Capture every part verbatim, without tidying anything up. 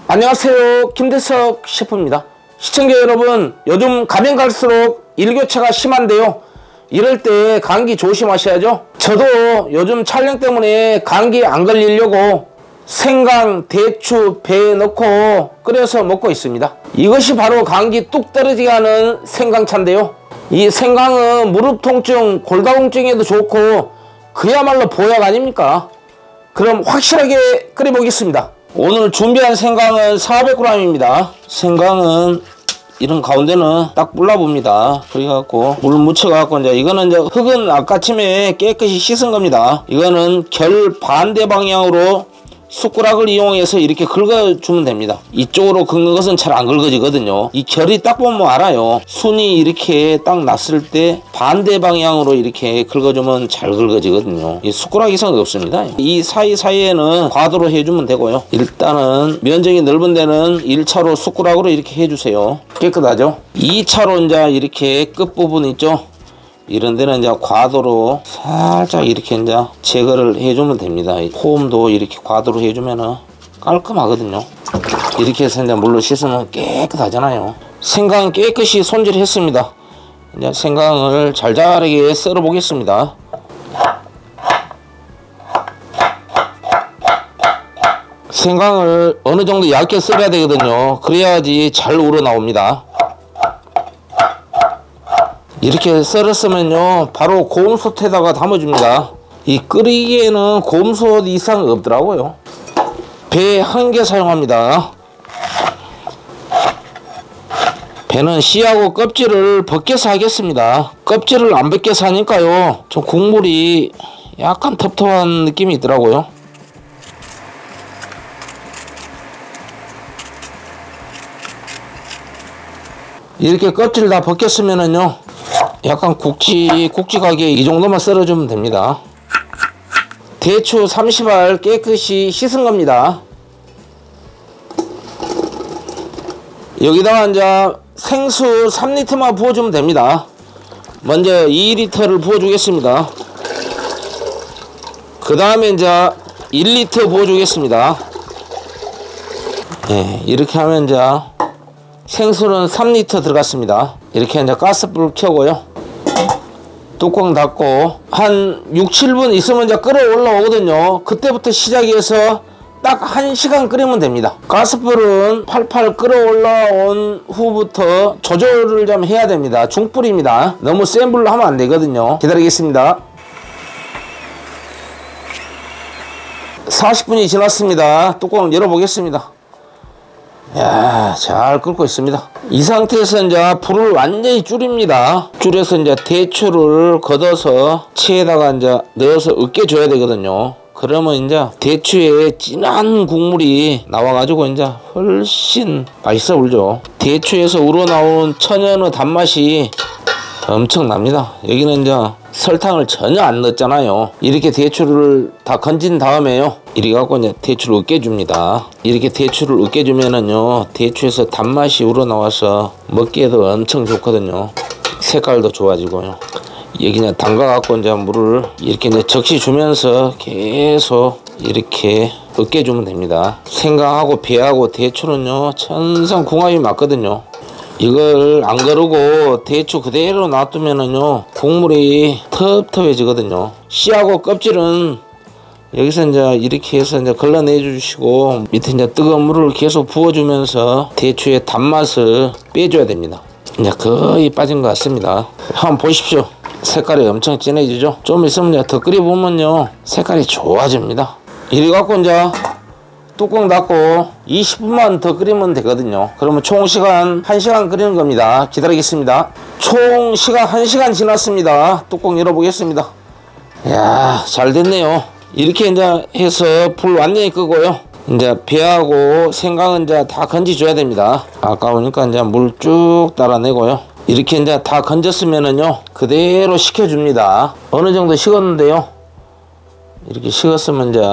안녕하세요, 김대석 셰프입니다. 시청자 여러분, 요즘 가면 갈수록 일교차가 심한데요, 이럴 때 감기 조심하셔야죠. 저도 요즘 촬영 때문에 감기 안 걸리려고 생강, 대추, 배에 넣고 끓여서 먹고 있습니다. 이것이 바로 감기 뚝 떨어지게 하는 생강차인데요, 이 생강은 무릎 통증, 골다공증에도 좋고 그야말로 보약 아닙니까? 그럼 확실하게 끓여보겠습니다. 오늘 준비한 생강은 사백 그램입니다. 생강은 이런 가운데는 딱 불러봅니다. 그래갖고 물 묻혀갖고 이제 이거는 이제 흙은 아까쯤에 깨끗이 씻은 겁니다. 이거는 결 반대 방향으로 숟가락을 이용해서 이렇게 긁어주면 됩니다. 이쪽으로 긁는 것은 잘 안 긁어지거든요. 이 결이 딱 보면 알아요. 순이 이렇게 딱 났을 때 반대 방향으로 이렇게 긁어주면 잘 긁어지거든요. 이 숟가락 이상은 없습니다. 이 사이사이에는 과도로 해주면 되고요. 일단은 면적이 넓은 데는 일 차로 숟가락으로 이렇게 해주세요. 깨끗하죠? 이 차로 이제 이렇게 끝부분 있죠? 이런 데는 이제 과도로 살짝 이렇게 이제 제거를 해주면 됩니다. 폼도 이렇게 과도로 해주면은 깔끔하거든요. 이렇게 해서 이제 물로 씻으면 깨끗하잖아요. 생강 깨끗이 손질했습니다. 이제 생강을 잘잘하게 썰어 보겠습니다. 생강을 어느 정도 얇게 썰어야 되거든요. 그래야지 잘 우러나옵니다. 이렇게 썰었으면요 바로 고음솥에다가 담아줍니다. 이 끓이기에는 고음솥 이상 없더라고요. 배 한 개 사용합니다. 배는 씨하고 껍질을 벗겨서 하겠습니다. 껍질을 안 벗겨서 하니까요 좀 국물이 약간 텁텁한 느낌이 있더라고요. 이렇게 껍질 다 벗겼으면은요 약간 굵지, 굵직하게 이 정도만 썰어주면 됩니다. 대추 삼십 알 깨끗이 씻은 겁니다. 여기다가 이제 생수 삼 리터만 부어주면 됩니다. 먼저 이 리터를 부어주겠습니다. 그 다음에 이제 일 리터 부어주겠습니다. 네, 이렇게 하면 이제 생수는 삼 리터 들어갔습니다. 이렇게 이제 가스불 켜고요. 뚜껑 닫고 한 육, 칠 분 있으면 이제 끓어 올라오거든요. 그때부터 시작해서 딱 한 시간 끓이면 됩니다. 가스불은 팔팔 끓어 올라온 후부터 조절을 좀 해야 됩니다. 중불입니다. 너무 센 불로 하면 안 되거든요. 기다리겠습니다. 사십 분이 지났습니다. 뚜껑을 열어보겠습니다. 야, 잘 끓고 있습니다. 이 상태에서 이제 불을 완전히 줄입니다. 줄여서 이제 대추를 걷어서 체에다가 이제 넣어서 으깨줘야 되거든요. 그러면 이제 대추에 진한 국물이 나와가지고 이제 훨씬 맛있어 보이죠. 대추에서 우러나오는 천연의 단맛이 엄청납니다. 여기는 이제 설탕을 전혀 안 넣었잖아요. 이렇게 대추를 다 건진 다음에요 이렇게 갖고 이제 대추를 으깨줍니다. 이렇게 대추를 으깨주면은요 대추에서 단맛이 우러나와서 먹기에도 엄청 좋거든요. 색깔도 좋아지고요. 여기 그냥 담가 갖고 이제 물을 이렇게 이제 적시 주면서 계속 이렇게 으깨주면 됩니다. 생강하고 배하고 대추는요 천상궁합이 맞거든요. 이걸 안 거르고 대추 그대로 놔두면은요 국물이 텁텁해지거든요. 씨하고 껍질은 여기서 이제 이렇게 해서 이제 걸러내 주시고 밑에 이제 뜨거운 물을 계속 부어주면서 대추의 단맛을 빼줘야 됩니다. 이제 거의 빠진 것 같습니다. 한번 보십시오. 색깔이 엄청 진해지죠. 좀 있으면 이제 더 끓여보면요 색깔이 좋아집니다. 이래 갖고 이제 뚜껑 닫고 이십 분만 더 끓이면 되거든요. 그러면 총 시간 한 시간 끓이는 겁니다. 기다리겠습니다. 총 시간 한 시간 지났습니다. 뚜껑 열어보겠습니다. 이야, 잘 됐네요. 이렇게 이제 해서 불 완전히 끄고요. 이제 배하고 생강은 이제 다 건져줘야 됩니다. 아까우니까 이제 물 쭉 따라내고요. 이렇게 이제 다 건졌으면은요 그대로 식혀줍니다. 어느 정도 식었는데요. 이렇게 식었으면 이제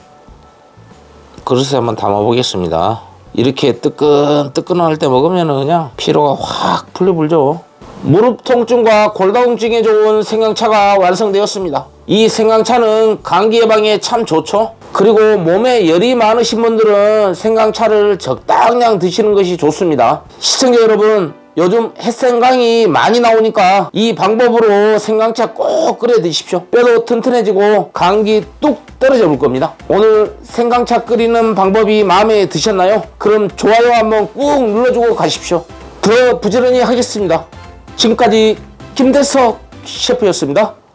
그릇에 한번 담아 보겠습니다. 이렇게 뜨끈뜨끈할 때 먹으면 그냥 피로가 확 풀려불죠. 무릎 통증과 골다공증에 좋은 생강차가 완성되었습니다. 이 생강차는 감기 예방에 참 좋죠. 그리고 몸에 열이 많으신 분들은 생강차를 적당량 드시는 것이 좋습니다. 시청자 여러분, 요즘 햇생강이 많이 나오니까 이 방법으로 생강차 꼭 끓여 드십시오. 뼈도 튼튼해지고 감기 뚝 떨어져 볼 겁니다. 오늘 생강차 끓이는 방법이 마음에 드셨나요? 그럼 좋아요 한번 꾹 눌러주고 가십시오. 더 부지런히 하겠습니다. 지금까지 김대석 셰프였습니다.